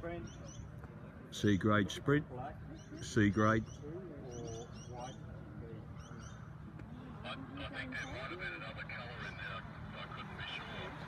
C grade sprint, C grade. I think there might have been another colour in there, I couldn't be sure.